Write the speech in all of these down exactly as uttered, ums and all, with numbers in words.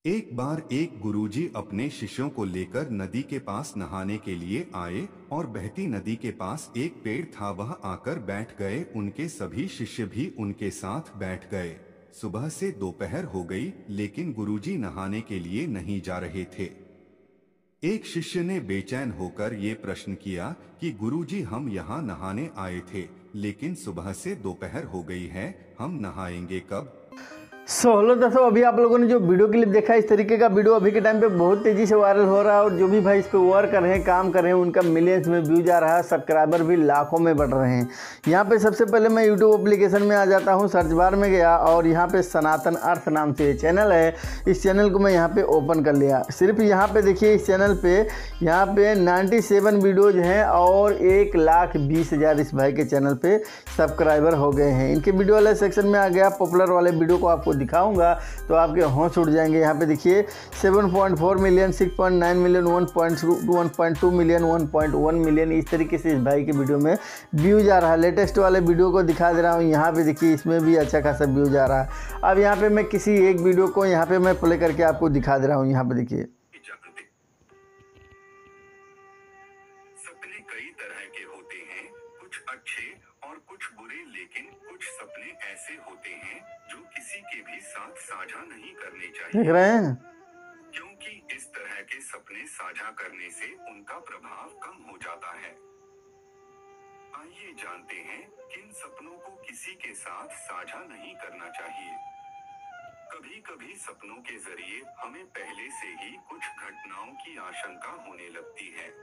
एक बार एक गुरुजी अपने शिष्यों को लेकर नदी के पास नहाने के लिए आए और बहती नदी के पास एक पेड़ था, वह आकर बैठ गए। उनके सभी शिष्य भी उनके साथ बैठ गए। सुबह से दोपहर हो गई, लेकिन गुरुजी नहाने के लिए नहीं जा रहे थे। एक शिष्य ने बेचैन होकर ये प्रश्न किया कि गुरुजी, हम यहाँ नहाने आए थे, लेकिन सुबह से दोपहर हो गई है, हम नहाएंगे कब? सो हेलो दोस्तों, अभी आप लोगों ने जो वीडियो क्लिप देखा, इस तरीके का वीडियो अभी के टाइम पे बहुत तेज़ी से वायरल हो रहा है और जो भी भाई इस पे वर्क कर रहे हैं, काम कर रहे हैं, उनका मिलियंस में व्यूज आ रहा है, सब्सक्राइबर भी लाखों में बढ़ रहे हैं। यहाँ पे सबसे पहले मैं यूट्यूब एप्लीकेशन में आ जाता हूँ, सर्च बार में गया और यहाँ पे सनातन अर्थ नाम से चैनल है। इस चैनल को मैं यहाँ पे ओपन कर लिया। सिर्फ यहाँ पे देखिए, इस चैनल पे यहाँ पे नाइन्टी सेवन वीडियोज़ हैं और एक लाख बीस हज़ार इस भाई के चैनल पे सब्सक्राइबर हो गए हैं। इनके वीडियो वाले सेक्शन में आ गया, पॉपुलर वाले वीडियो को आपको दिखाऊंगा तो आपके होश उड़ जाएंगे। यहाँ पे देखिए seven point four million, six point nine million, one point two million, one point one million, इस तरीके से इस भाई के वीडियो में व्यूज आ रहा है। लेटेस्ट वाले वीडियो को दिखा दे रहा हूँ। यहाँ पे देखिए, इसमें भी अच्छा खासा व्यूज आ रहा है। अब यहाँ पे मैं किसी एक वीडियो को यहाँ पे मैं प्ले करके आपको दिखा दे रहा हूँ। यहाँ पे देखिए, सपने कई तरह के होते हैं, कुछ अच्छे और कुछ बुरे, लेकिन कुछ सपने ऐसे होते हैं जो किसी के भी साथ साझा नहीं करने चाहिए। देख रहे हैं, क्योंकि इस तरह के सपने साझा करने से उनका प्रभाव कम हो जाता है। आइए जानते हैं किन सपनों को किसी के साथ साझा नहीं करना चाहिए। कभी कभी सपनों के जरिए हमें पहले से ही कुछ घटनाओं की आशंका होने लगती है।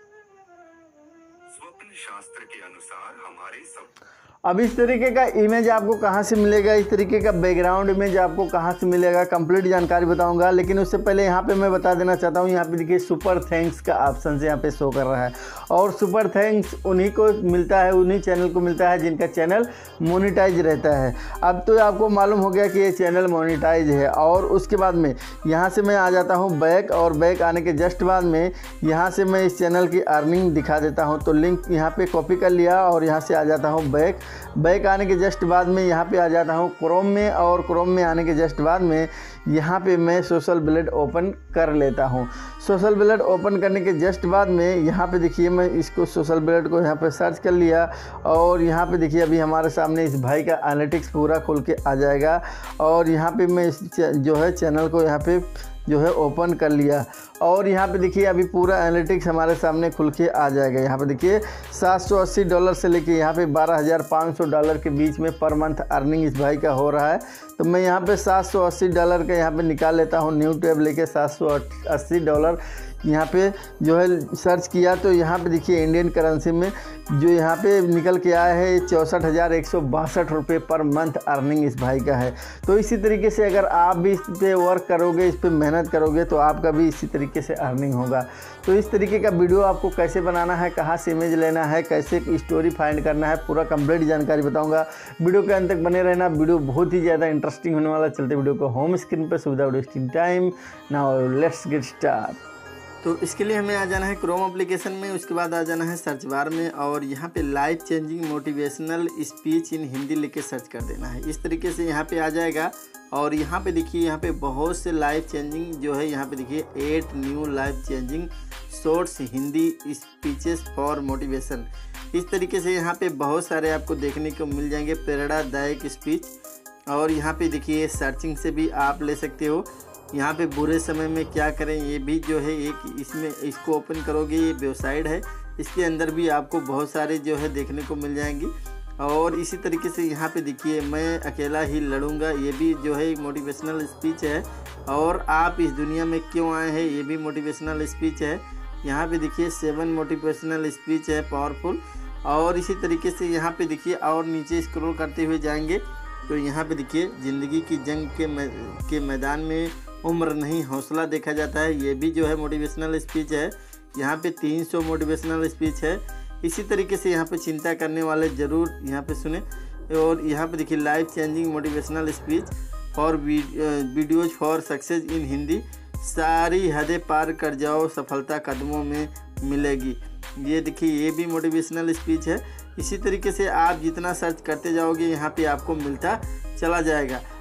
स्वप्न शास्त्र के अनुसार हमारे सपने अब इस तरीके का इमेज आपको कहाँ से मिलेगा, इस तरीके का बैकग्राउंड इमेज आपको कहाँ से मिलेगा, कंप्लीट जानकारी बताऊंगा। लेकिन उससे पहले यहाँ पे मैं बता देना चाहता हूँ, यहाँ पे देखिए सुपर थैंक्स का ऑप्शन से यहाँ पे शो कर रहा है और सुपर थैंक्स उन्हीं को मिलता है, उन्हीं चैनल को मिलता है जिनका चैनल मोनिटाइज रहता है। अब तो आपको मालूम हो गया कि ये चैनल मोनिटाइज है। और उसके बाद में यहाँ से मैं आ जाता हूँ बैक, और बैक आने के जस्ट बाद में यहाँ से मैं इस चैनल की अर्निंग दिखा देता हूँ। तो लिंक यहाँ पर कॉपी कर लिया और यहाँ से आ जाता हूँ बैक। बैक आने के जस्ट बाद में यहाँ पे आ जाता हूँ क्रोम में, और क्रोम में आने के जस्ट बाद में यहाँ पे मैं सोशल ब्लेड ओपन कर लेता हूँ। सोशल ब्लेड ओपन करने के जस्ट बाद में यहाँ पे देखिए, मैं इसको सोशल ब्लेड को यहाँ पे सर्च कर लिया और यहाँ पे देखिए अभी हमारे सामने इस भाई का एनालिटिक्स पूरा खुल के आ जाएगा। और यहाँ पे मैं इस जो है चैनल को यहाँ पे जो है ओपन कर लिया और यहाँ पे देखिए अभी पूरा एनालिटिक्स हमारे सामने खुल के आ जाएगा। यहाँ पे देखिए सात सौ अस्सी डॉलर से लेके यहाँ पे बारह हज़ार पाँच सौ डॉलर के बीच में पर मंथ अर्निंग इस भाई का हो रहा है। तो मैं यहाँ पे सात सौ अस्सी डॉलर का यहाँ पे निकाल लेता हूँ। न्यू टैब लेके सात सौ अस्सी डॉलर यहाँ पे जो है सर्च किया तो यहाँ पे देखिए इंडियन करेंसी में जो यहाँ पे निकल के आया है चौंसठ हज़ार एक सौ बासठ रुपये पर मंथ अर्निंग इस भाई का है। तो इसी तरीके से अगर आप भी इस पे वर्क करोगे, इस पे मेहनत करोगे तो आपका भी इसी तरीके से अर्निंग होगा। तो इस तरीके का वीडियो आपको कैसे बनाना है, कहाँ से इमेज लेना है, कैसे स्टोरी फाइंड करना है, पूरा कंप्लीट जानकारी बताऊँगा। वीडियो के अंत तक बने रहना, वीडियो बहुत ही ज़्यादा इंटरेस्टिंग होने वाला। चलते वीडियो को होम स्क्रीन पर without wasting time, now let's get start. तो इसके लिए हमें आ जाना है क्रोम एप्लीकेशन में, उसके बाद आ जाना है सर्च बार में और यहाँ पे life changing motivational speech in Hindi लिख के सर्च कर देना है। इस तरीके से यहाँ पे आ जाएगा और यहाँ पे देखिए, यहाँ पे बहुत से लाइफ चेंजिंग जो है, यहाँ पे देखिए eight new life changing shorts Hindi speeches for motivation. इस तरीके से यहाँ पे बहुत सारे आपको देखने को मिल जाएंगे प्रेरणादायक स्पीच। और यहाँ पे देखिए सर्चिंग से भी आप ले सकते हो। यहाँ पे बुरे समय में क्या करें, ये भी जो है एक इसमें इसको ओपन करोगे, ये वेबसाइट है, इसके अंदर भी आपको बहुत सारे जो है देखने को मिल जाएंगी। और इसी तरीके से यहाँ पे देखिए मैं अकेला ही लड़ूंगा, ये भी जो है एक मोटिवेशनल स्पीच है। और आप इस दुनिया में क्यों आए हैं, ये भी मोटिवेशनल स्पीच है। यहाँ पे देखिए सेवन मोटिवेशनल स्पीच है पावरफुल। और इसी तरीके से यहाँ पे देखिए और नीचे स्क्रॉल करते हुए जाएंगे तो यहाँ पे देखिए ज़िंदगी की जंग के मै, के मैदान में उम्र नहीं हौसला देखा जाता है, ये भी जो है मोटिवेशनल स्पीच है। यहाँ पे तीन सौ मोटिवेशनल स्पीच है। इसी तरीके से यहाँ पे चिंता करने वाले ज़रूर यहाँ पे सुने। और यहाँ पे देखिए life changing motivational speech for videos for success in Hindi, सारी हदें पार कर जाओ, सफलता कदमों में मिलेगी। ये देखिए ये भी मोटिवेशनल स्पीच है। इसी तरीके से आप जितना सर्च करते जाओगे यहाँ पे आपको मिलता चला जाएगा।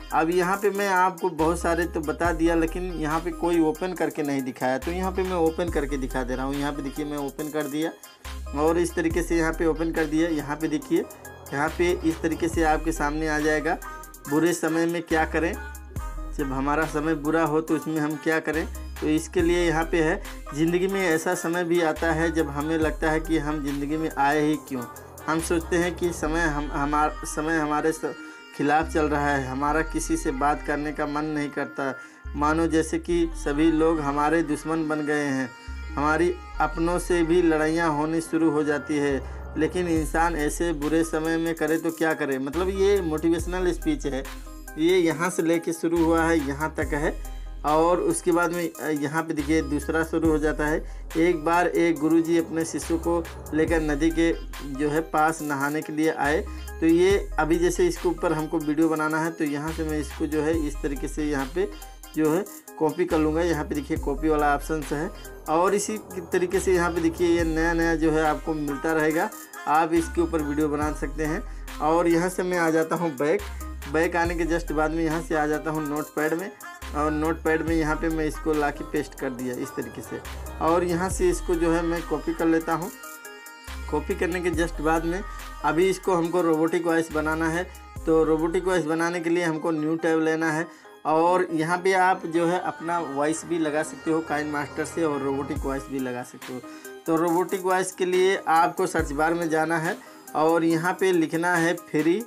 अब यहाँ पे मैं आपको बहुत सारे तो बता दिया, लेकिन यहाँ पे कोई ओपन करके नहीं दिखाया, तो यहाँ पे मैं ओपन करके दिखा दे रहा हूँ। यहाँ पे देखिए मैं ओपन कर दिया और इस तरीके से यहाँ पे ओपन कर दिया। यहाँ पे देखिए, यहाँ पे इस तरीके से आपके सामने आ जाएगा बुरे समय में क्या करें, जब हमारा समय बुरा हो तो इसमें हम क्या करें। तो इसके लिए यहाँ पे है, ज़िंदगी में ऐसा समय भी आता है जब हमें लगता है कि हम ज़िंदगी में आए ही क्यों। हम सोचते हैं कि समय हम हमारा समय हमारे खिलाफ चल रहा है, हमारा किसी से बात करने का मन नहीं करता, मानो जैसे कि सभी लोग हमारे दुश्मन बन गए हैं, हमारी अपनों से भी लड़ाइयाँ होनी शुरू हो जाती है। लेकिन इंसान ऐसे बुरे समय में करे तो क्या करे। मतलब ये मोटिवेशनल स्पीच है, ये यहाँ से लेके शुरू हुआ है, यहाँ तक है। और उसके बाद में यहाँ पे देखिए दूसरा शुरू हो जाता है। एक बार एक गुरुजी अपने शिष्य को लेकर नदी के जो है पास नहाने के लिए आए। तो ये अभी जैसे इसके ऊपर हमको वीडियो बनाना है, तो यहाँ से मैं इसको जो है इस तरीके से यहाँ पे जो है कॉपी कर लूँगा। यहाँ पे देखिए कॉपी वाला ऑप्शन है, और इसी तरीके से यहाँ पे देखिए ये नया नया जो है आपको मिलता रहेगा, आप इसके ऊपर वीडियो बना सकते हैं। और यहाँ से मैं आ जाता हूँ बैक बैक आने के जस्ट बाद में यहाँ से आ जाता हूँ नोट पैड में, और नोट पैड में यहाँ पे मैं इसको ला के पेस्ट कर दिया इस तरीके से। और यहाँ से इसको जो है मैं कॉपी कर लेता हूँ। कॉपी करने के जस्ट बाद में अभी इसको हमको रोबोटिक वॉइस बनाना है। तो रोबोटिक वॉइस बनाने के लिए हमको न्यू टैब लेना है, और यहाँ पे आप जो है अपना वॉइस भी लगा सकते हो काइन मास्टर से, और रोबोटिक वॉइस भी लगा सकते हो। तो रोबोटिक वॉइस के लिए आपको सर्च बार में जाना है, और यहाँ पे लिखना है free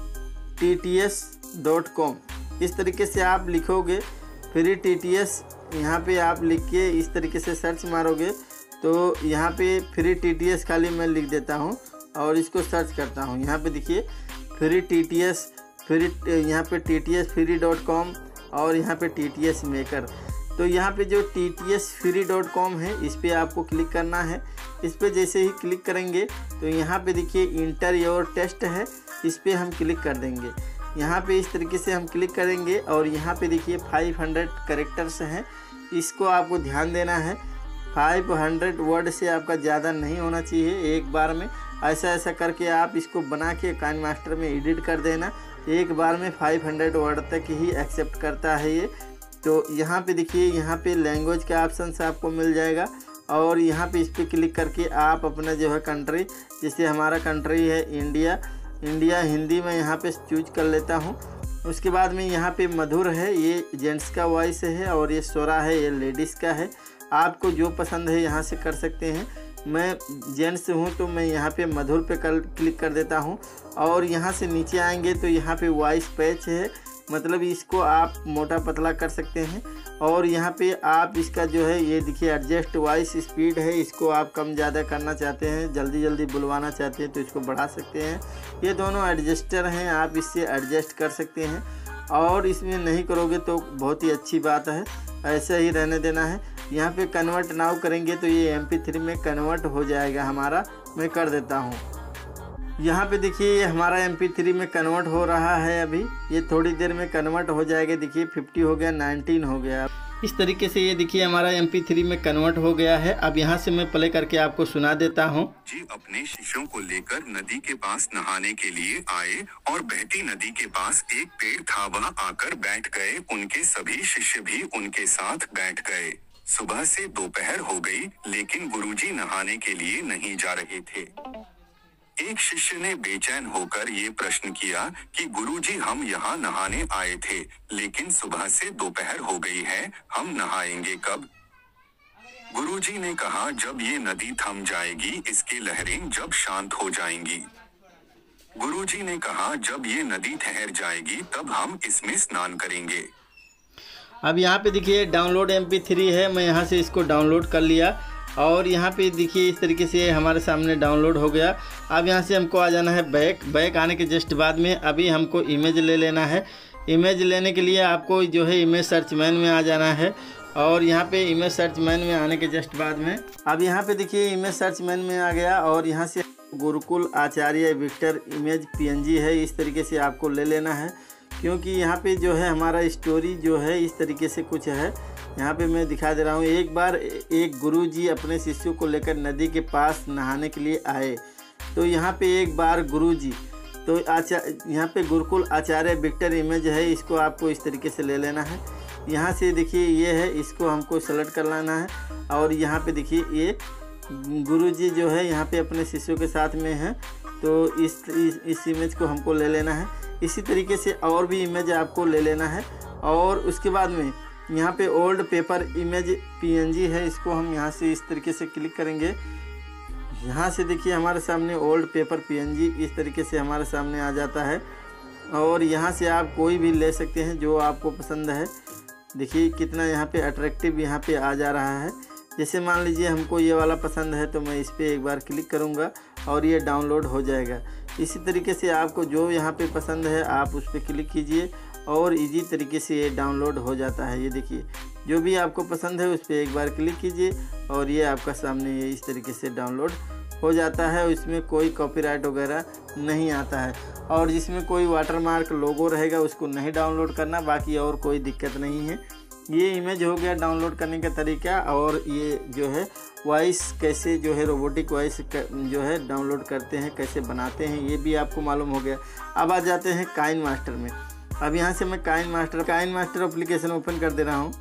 T T S dot com. इस तरीके से आप लिखोगे फ्री टी टी एस, यहाँ पे आप लिख के इस तरीके से सर्च मारोगे, तो यहाँ पे फ्री टी टी एस खाली मैं लिख देता हूँ और इसको सर्च करता हूँ। यहाँ पे देखिए free T T S free यहाँ पे T T S free dot com और यहाँ पे टी टी एस मेकर। तो यहाँ पे जो T T S free dot com है, इस पर आपको क्लिक करना है। इस पर जैसे ही क्लिक करेंगे तो यहाँ पे देखिए इंटर योर टेस्ट है, इस पर हम क्लिक कर देंगे। यहाँ पे इस तरीके से हम क्लिक करेंगे, और यहाँ पे देखिए पाँच सौ कैरेक्टर्स हैं, इसको आपको ध्यान देना है। पाँच सौ वर्ड से आपका ज़्यादा नहीं होना चाहिए एक बार में। ऐसा ऐसा करके आप इसको बना के काइन मास्टर में एडिट कर देना। एक बार में पाँच सौ वर्ड तक ही एक्सेप्ट करता है ये। तो यहाँ पे देखिए, यहाँ पे लैंग्वेज का ऑप्शन से आपको मिल जाएगा, और यहाँ पे इस पर क्लिक करके आप अपना जो है कंट्री, जैसे हमारा कंट्री है इंडिया, इंडिया हिंदी में यहाँ पे चूज कर लेता हूँ। उसके बाद में यहाँ पे मधुर है, ये जेंट्स का वॉइस है, और ये सोरा है, ये लेडीज़ का है। आपको जो पसंद है यहाँ से कर सकते हैं। मैं जेंट्स हूँ तो मैं यहाँ पे मधुर पे कर क्लिक कर देता हूँ, और यहाँ से नीचे आएंगे तो यहाँ पे वॉइस पैच है, मतलब इसको आप मोटा पतला कर सकते हैं। और यहाँ पे आप इसका जो है ये देखिए एडजस्ट वॉइस स्पीड है, इसको आप कम ज़्यादा करना चाहते हैं, जल्दी जल्दी बुलवाना चाहते हैं तो इसको बढ़ा सकते हैं। ये दोनों एडजस्टर हैं, आप इससे एडजस्ट कर सकते हैं। और इसमें नहीं करोगे तो बहुत ही अच्छी बात है, ऐसा ही रहने देना है। यहाँ पे कन्वर्ट नाउ करेंगे तो ये एम पी थ्री में कन्वर्ट हो जाएगा हमारा। मैं कर देता हूँ। यहाँ पे देखिए ये हमारा एम पी थ्री में कन्वर्ट हो रहा है, अभी ये थोड़ी देर में कन्वर्ट हो जाएगा। देखिए पचास हो गया, उन्नीस हो गया। इस तरीके से ये देखिए हमारा एम पी थ्री में कन्वर्ट हो गया है। अब यहाँ से मैं प्ले करके आपको सुना देता हूँ। जी अपने शिष्यों को लेकर नदी के पास नहाने के लिए आए, और बहती नदी के पास एक पेड़ था, वहां आकर बैठ गए। उनके सभी शिष्य भी उनके साथ बैठ गए। सुबह से दोपहर हो गई, लेकिन गुरुजी नहाने के लिए नहीं जा रहे थे। एक शिष्य ने बेचैन होकर ये प्रश्न किया कि गुरुजी, हम यहाँ नहाने आए थे, लेकिन सुबह से दोपहर हो गई है, हम नहाएंगे कब? गुरुजी ने कहा, जब ये नदी थम जाएगी, इसकी लहरें जब शांत हो जाएंगी। गुरुजी ने कहा, जब ये नदी ठहर जाएगी तब हम इसमें स्नान करेंगे। अब यहाँ पे देखिए डाउनलोड एम पी थ्री है, मैं यहाँ से इसको डाउनलोड कर लिया, और यहाँ पे देखिए इस तरीके से हमारे सामने डाउनलोड हो गया। अब यहाँ से हमको आ जाना है बैक बैक आने के जस्ट बाद में अभी हमको इमेज ले लेना है। इमेज लेने के लिए आपको जो है इमेज सर्च मैन में आ जाना है, और यहाँ पे इमेज सर्च मैन में आने के जस्ट बाद में अब यहाँ पे देखिए इमेज सर्च मैन में आ गया, और यहाँ से Gurukul Acharya vector image PNG है, इस तरीके से आपको ले लेना है। क्योंकि यहाँ पे जो है हमारा स्टोरी जो है इस तरीके से कुछ है। यहाँ पे मैं दिखा दे रहा हूँ। एक बार एक गुरुजी अपने शिष्यों को लेकर नदी के पास नहाने के लिए आए। तो यहाँ पे एक बार गुरुजी तो आचा यहाँ पे गुरुकुल आचार्य विक्टर इमेज है, इसको आपको इस तरीके से ले लेना है। यहाँ से देखिए ये है, इसको हमको सेलेक्ट कर लेना है और यहाँ पे देखिए ये गुरुजी जो है यहाँ पे अपने शिष्यों के साथ में है, तो इस इस, इस इमेज को हमको ले लेना है। इसी तरीके से और भी इमेज आपको ले लेना है और उसके बाद में यहाँ पे ओल्ड पेपर इमेज पीएनजी है, इसको हम यहाँ से इस तरीके से क्लिक करेंगे। यहाँ से देखिए हमारे सामने ओल्ड पेपर पीएनजी इस तरीके से हमारे सामने आ जाता है और यहाँ से आप कोई भी ले सकते हैं जो आपको पसंद है। देखिए कितना यहाँ पे अट्रैक्टिव यहाँ पे आ जा रहा है। जैसे मान लीजिए हमको ये वाला पसंद है तो मैं इस पर एक बार क्लिक करूँगा और ये डाउनलोड हो जाएगा। इसी तरीके से आपको जो यहाँ पे पसंद है आप उस पर क्लिक कीजिए और इजी तरीके से ये डाउनलोड हो जाता है। ये देखिए जो भी आपको पसंद है उस पर एक बार क्लिक कीजिए और ये आपका सामने ये इस तरीके से डाउनलोड हो जाता है। इसमें कोई कॉपीराइट वगैरह नहीं आता है और जिसमें कोई वाटरमार्क लोगो रहेगा उसको नहीं डाउनलोड करना, बाकी और कोई दिक्कत नहीं है। ये इमेज हो गया डाउनलोड करने का तरीका। और ये जो है वॉइस कैसे जो है रोबोटिक वॉइस जो है डाउनलोड करते हैं, कैसे बनाते हैं, ये भी आपको मालूम हो गया। अब आ जाते हैं काइन मास्टर में। अब यहाँ से मैं KineMaster KineMaster application open कर दे रहा हूँ।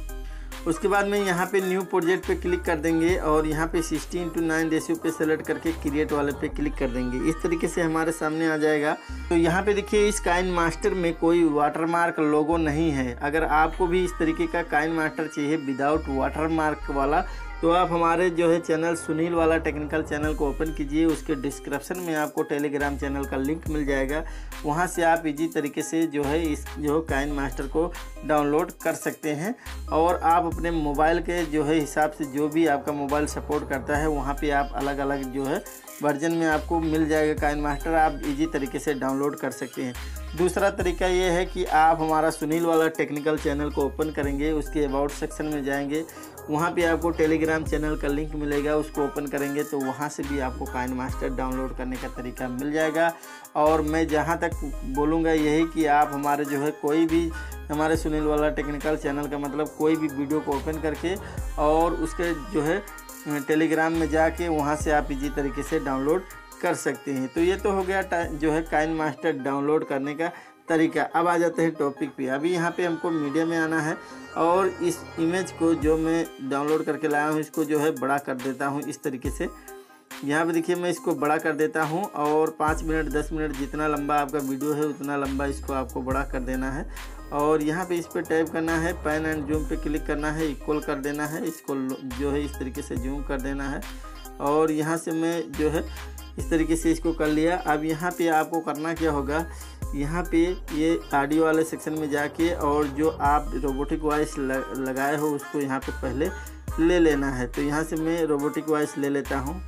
उसके बाद में यहाँ पे न्यू प्रोजेक्ट पे क्लिक कर देंगे और यहाँ पे सिक्सटी इंटू नाइन रेशियो पे सेलेक्ट करके क्रिएट वाले पे क्लिक कर देंगे। इस तरीके से हमारे सामने आ जाएगा। तो यहाँ पे देखिए इस काइन मास्टर में कोई वाटरमार्क लोगो नहीं है। अगर आपको भी इस तरीके का काइन मास्टर चाहिए विदाउट वाटरमार्क वाला, तो आप हमारे जो है चैनल सुनील वाला टेक्निकल चैनल को ओपन कीजिए। उसके डिस्क्रिप्शन में आपको टेलीग्राम चैनल का लिंक मिल जाएगा, वहां से आप इजी तरीके से जो है इस जो काइन मास्टर को डाउनलोड कर सकते हैं। और आप अपने मोबाइल के जो है हिसाब से, जो भी आपका मोबाइल सपोर्ट करता है वहाँ पे आप अलग अलग जो है वर्जन में आपको मिल जाएगा काइन मास्टर, आप इजी तरीके से डाउनलोड कर सकते हैं। दूसरा तरीका ये है कि आप हमारा सुनील वाला टेक्निकल चैनल को ओपन करेंगे, उसके अबाउट सेक्शन में जाएंगे, वहाँ पे आपको टेलीग्राम चैनल का लिंक मिलेगा, उसको ओपन करेंगे तो वहाँ से भी आपको काइन मास्टर डाउनलोड करने का तरीका मिल जाएगा। और मैं जहाँ तक बोलूँगा यही कि आप हमारे जो है कोई भी हमारे सुनील वाला टेक्निकल चैनल का मतलब कोई भी वीडियो को ओपन करके और उसके जो है टेलीग्राम में जाके वहाँ से आप इजी तरीके से डाउनलोड कर सकते हैं। तो ये तो हो गया जो है काइन मास्टर डाउनलोड करने का तरीका। अब आ जाते हैं टॉपिक पे। अभी यहाँ पे हमको मीडिया में आना है और इस इमेज को जो मैं डाउनलोड करके लाया हूँ इसको जो है बड़ा कर देता हूँ इस तरीके से। यहाँ पे देखिए मैं इसको बड़ा कर देता हूँ और पाँच मिनट दस मिनट जितना लंबा आपका वीडियो है उतना लंबा इसको आपको बड़ा कर देना है। और यहाँ पे इस पर टैप करना है, पैन एंड जूम पे क्लिक करना है, इक्वल कर देना है, इसको जो है इस तरीके से जूम कर देना है। और यहाँ से मैं जो है इस तरीके से इसको कर लिया। अब यहाँ पे आपको करना क्या होगा, यहाँ पे ये ऑडियो वाले सेक्शन में जाके और जो आप रोबोटिक वॉइस लगाए हो उसको यहाँ पे पहले ले लेना है। तो यहाँ से मैं रोबोटिक वॉइस ले लेता हूँ।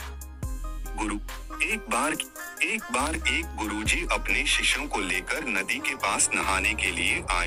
गुरु एक बार एक बार एक गुरुजी अपने शिष्यों को लेकर नदी के पास नहाने के लिए आए।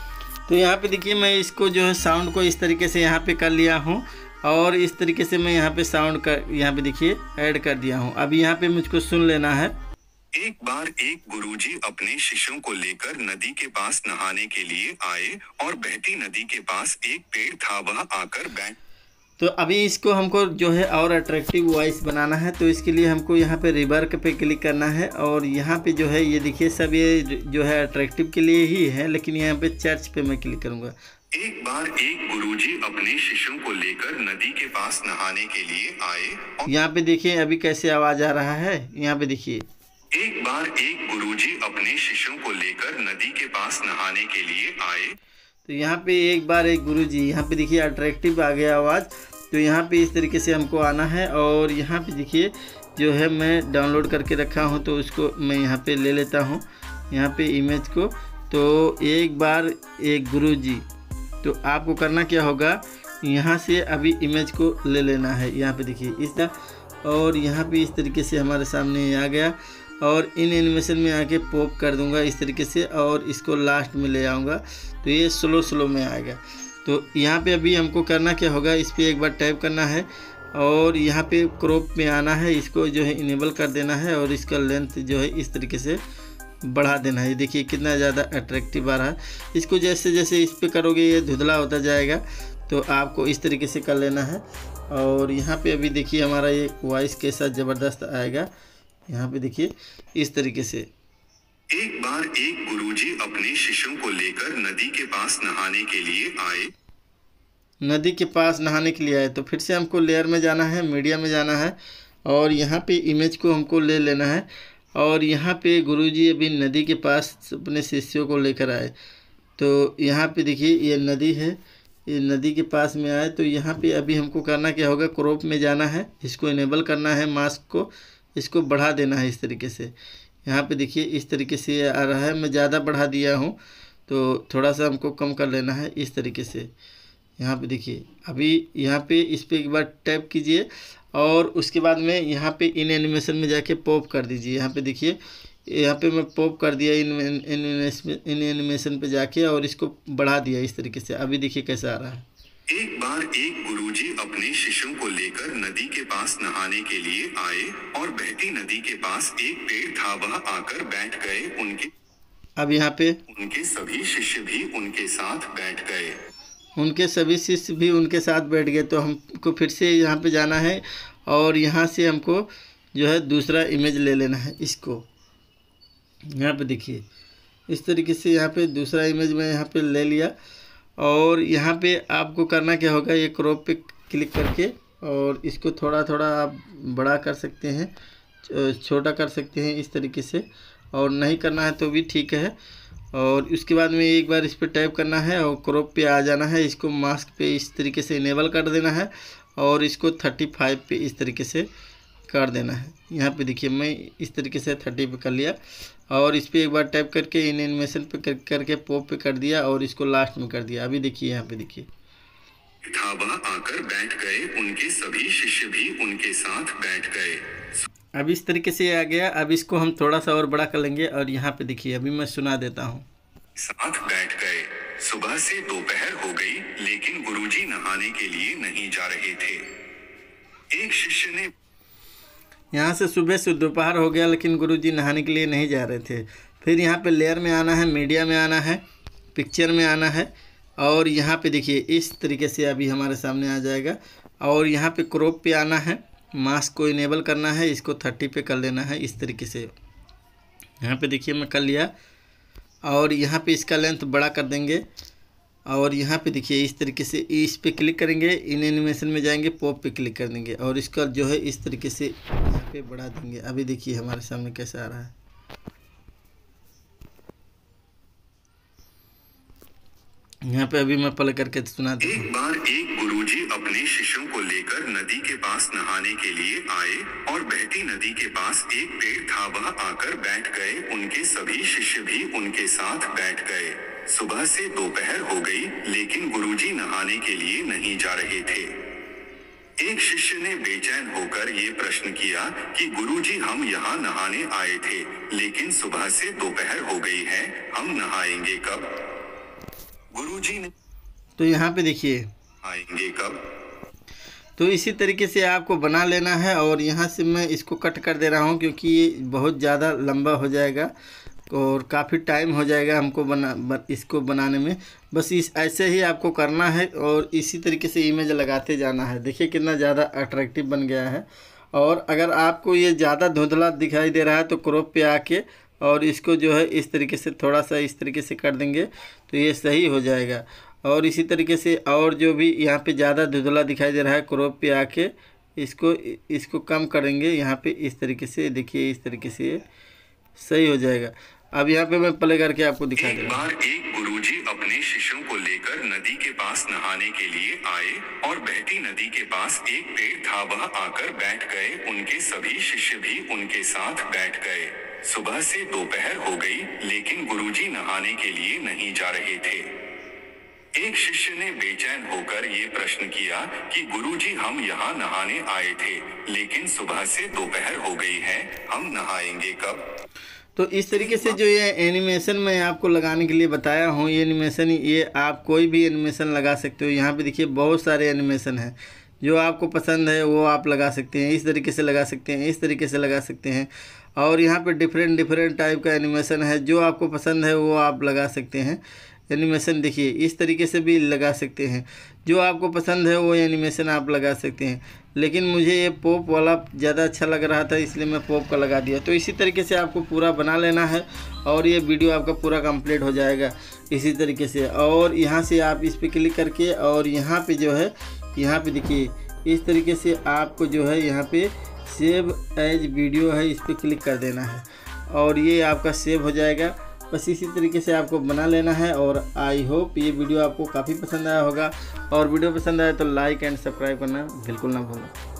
तो यहाँ पे देखिए मैं इसको जो है साउंड को इस तरीके से यहाँ पे कर लिया हूँ और इस तरीके से मैं यहाँ पे साउंड कर यहाँ पे देखिए ऐड कर दिया हूँ। अब यहाँ पे मुझको सुन लेना है। एक बार एक गुरुजी अपने शिष्यों को लेकर नदी के पास नहाने के लिए आए और बहती नदी के पास एक पेड़ था, वह आकर बैठ। तो अभी इसको हमको जो है और अट्रैक्टिव वॉइस बनाना है, तो इसके लिए हमको यहाँ पे रिवर्क पे क्लिक करना है और यहाँ पे जो है ये देखिए सब ये जो है अट्रैक्टिव के लिए ही है, लेकिन यहाँ पे चर्च पे मैं क्लिक करूँगा। एक बार एक गुरुजी अपने शिष्यों को लेकर नदी के पास नहाने के लिए आए। यहाँ पे देखिए अभी कैसे आवाज आ रहा है, यहाँ पे देखिए एक बार एक गुरुजी अपने शिष्यों को लेकर नदी के पास नहाने के लिए आए। तो यहाँ पे एक बार एक गुरुजी, यहाँ पे देखिए अट्रैक्टिव आ गया आवाज़। तो यहाँ पे इस तरीके से हमको आना है और यहाँ पे देखिए जो है मैं डाउनलोड करके रखा हूँ तो उसको मैं यहाँ पे ले लेता हूँ यहाँ पे इमेज को। तो एक बार एक गुरुजी, तो आपको करना क्या होगा, यहाँ से अभी इमेज को ले लेना है। यहाँ पे देखिए इस तरह और यहाँ पे इस तरीके से हमारे सामने आ गया और इन एनिमेशन में आके पॉप कर दूंगा इस तरीके से और इसको लास्ट में ले आऊँगा तो ये स्लो स्लो में आएगा। तो यहाँ पे अभी हमको करना क्या होगा, इस पर एक बार टैप करना है और यहाँ पे क्रॉप में आना है, इसको जो है इनेबल कर देना है और इसका लेंथ जो है इस तरीके से बढ़ा देना है। देखिए कितना ज़्यादा अट्रैक्टिव आ रहा है। इसको जैसे जैसे इस पर करोगे ये धुंधला होता जाएगा, तो आपको इस तरीके से कर लेना है। और यहाँ पे अभी देखिए हमारा ये वॉइस कैसा ज़बरदस्त आएगा। यहाँ पे देखिए इस तरीके से एक बार एक गुरुजी अपने शिष्यों को लेकर नदी के पास नहाने के लिए आए। नदी के पास नहाने के लिए आए तो फिर से हमको लेयर में जाना है, मीडिया में जाना है और यहाँ पे इमेज को हमको ले लेना है। और यहाँ पे गुरुजी अभी नदी के पास अपने शिष्यों को लेकर आए। तो यहाँ पे देखिए ये नदी है, ये नदी के पास में आए। तो यहाँ पे अभी हमको करना क्या होगा, क्रॉप में जाना है, इसको इनेबल करना है, मास्क को इसको बढ़ा देना है इस तरीके से। यहाँ पे देखिए इस तरीके से आ रहा है, मैं ज़्यादा बढ़ा दिया हूँ तो थोड़ा सा हमको कम कर लेना है इस तरीके से। यहाँ पे देखिए अभी यहाँ पे इस पर एक बार टैप कीजिए और उसके बाद में यहाँ पे इन एनिमेशन में जाके पॉप कर दीजिए। यहाँ पे देखिए यहाँ पे मैं पॉप कर दिया इन इन इन एनिमेशन पे जाके और इसको बढ़ा दिया इस तरीके से। अभी देखिए कैसा आ रहा है। एक बार एक गुरुजी अपने शिष्यों को लेकर नदी के पास नहाने के लिए आए और बहती नदी के पास एक पेड़ था, वह आकर बैठ गए। उनके अब यहाँ पे उनके सभी शिष्य भी उनके साथ बैठ गए। उनके सभी शिष्य भी उनके साथ बैठ गए। तो हमको फिर से यहाँ पे जाना है और यहाँ से हमको जो है दूसरा इमेज ले लेना है। इसको यहाँ पे देखिए इस तरीके से यहाँ पे दूसरा इमेज मैं यहाँ पे ले लिया और यहाँ पे आपको करना क्या होगा, ये क्रॉप पे क्लिक करके और इसको थोड़ा थोड़ा आप बड़ा कर सकते हैं, छोटा कर सकते हैं इस तरीके से, और नहीं करना है तो भी ठीक है। और उसके बाद में एक बार इस पर टैप करना है और क्रॉप पे आ जाना है, इसको मास्क पे इस तरीके से इनेबल कर देना है और इसको थर्टी फाइव पे इस तरीके से कर देना है। यहाँ पे देखिए मैं इस तरीके से थर्टी पे कर लिया और इस पर एक बार टैप करके इन एनिमेशन पे कर, करके पॉप पे कर दिया और इसको लास्ट में कर दिया। अभी देखिए यहाँ पे देखिए था, वह आकर बैठ गए। उनके सभी शिष्य भी उनके साथ बैठ गए। अब इस तरीके से आ गया। अब इसको हम थोड़ा सा और बड़ा कर लेंगे और यहाँ पे देखिए अभी मैं सुना देता हूँ। साथ बैठ गए। सुबह से दोपहर हो गई लेकिन गुरुजी नहाने के लिए नहीं जा रहे थे। एक शिष्य ने यहाँ से सुबह से दोपहर हो गया लेकिन गुरुजी नहाने के लिए नहीं जा रहे थे। फिर यहाँ पे लेयर में आना है, मीडिया में आना है, पिक्चर में आना है और यहाँ पे देखिए इस तरीके से अभी हमारे सामने आ जाएगा। और यहाँ पे क्रॉप पे आना है, मास्क को इनेबल करना है, इसको थर्टी पे कर लेना है इस तरीके से। यहाँ पे देखिए मैं कर लिया और यहाँ पे इसका लेंथ बड़ा कर देंगे और यहाँ पे देखिए इस तरीके से इस पे क्लिक करेंगे, इन एनिमेशन में जाएंगे, पॉप पे क्लिक कर देंगे और इसका जो है इस तरीके से यहाँ पे बढ़ा देंगे। अभी देखिए हमारे सामने कैसा आ रहा है। यहाँ पे अभी मैं प्ले करके सुना दूँ। एक बार एक गुरुजी अपने शिष्यों को लेकर नदी के पास नहाने के लिए आए और बहती नदी के पास एक पेड़ था, वह आकर बैठ गए। उनके सभी शिष्य भी उनके साथ बैठ गए। सुबह से दोपहर हो गई लेकिन गुरुजी नहाने के लिए नहीं जा रहे थे। एक शिष्य ने बेचैन होकर ये प्रश्न किया कि गुरुजी हम यहाँ नहाने आए थे लेकिन सुबह से दोपहर हो गई है, हम नहाएंगे कब? गुरुजी ने तो यहाँ पे देखिए आएंगे कब? तो इसी तरीके से आपको बना लेना है और यहाँ से मैं इसको कट कर दे रहा हूँ क्योंकि ये बहुत ज़्यादा लंबा हो जाएगा और काफ़ी टाइम हो जाएगा हमको बना इसको बनाने में। बस इस ऐसे ही आपको करना है और इसी तरीके से इमेज लगाते जाना है। देखिए कितना ज़्यादा अट्रैक्टिव बन गया है। और अगर आपको ये ज़्यादा धुंधला दिखाई दे रहा है तो क्रॉप पे आके और इसको जो है इस तरीके से थोड़ा सा इस तरीके से कर देंगे तो ये सही हो जाएगा। और इसी तरीके से और जो भी यहाँ पे ज़्यादा धुंधला दिखाई दे रहा है क्रॉप पे आके इसको इसको कम करेंगे यहाँ पे इस तरीके से। देखिए इस तरीके से सही हो जाएगा। अब यहाँ पे मैं प्ले करके आपको दिखा एक बार एक गुरुजी अपने शिष्यों को लेकर नदी के पास नहाने के लिए आए और बहती नदी के पास एक पेड़ था, वह आकर बैठ गए। उनके सभी शिष्य भी उनके साथ बैठ गए। सुबह से दोपहर हो गई लेकिन गुरुजी नहाने के लिए नहीं जा रहे थे। एक शिष्य ने बेचैन होकर ये प्रश्न किया कि गुरुजी हम यहाँ नहाने आए थे लेकिन सुबह से दोपहर हो गई है, हम नहाएंगे कब? तो इस तरीके से जो ये एनिमेशन मैं आपको लगाने के लिए बताया हूँ, ये एनिमेशन ये आप कोई भी एनिमेशन लगा सकते हो। यहाँ पे देखिए बहुत सारे एनिमेशन हैं, जो आपको पसंद है वो आप लगा सकते हैं। इस तरीके से लगा सकते हैं, इस तरीके से लगा सकते हैं। और यहाँ पे डिफरेंट डिफरेंट टाइप का एनिमेशन है, जो आपको पसंद है वो आप लगा सकते हैं। एनिमेशन देखिए इस तरीके से भी लगा सकते हैं। जो आपको पसंद है वो एनिमेशन आप लगा सकते हैं, लेकिन मुझे ये पॉप वाला ज़्यादा अच्छा लग रहा था इसलिए मैं पॉप का लगा दिया। तो इसी तरीके से आपको पूरा बना लेना है और ये वीडियो आपका पूरा कंप्लीट हो जाएगा इसी तरीके से। और यहाँ से आप इस पर क्लिक करके और यहाँ पे जो है यहाँ पे देखिए इस तरीके से आपको जो है यहाँ पे सेव एज वीडियो है, इस पर क्लिक कर देना है और ये आपका सेव हो जाएगा। बस इसी तरीके से आपको बना लेना है। और आई होप ये वीडियो आपको काफ़ी पसंद आया होगा, और वीडियो पसंद आया तो लाइक एंड सब्सक्राइब करना बिल्कुल ना भूलें।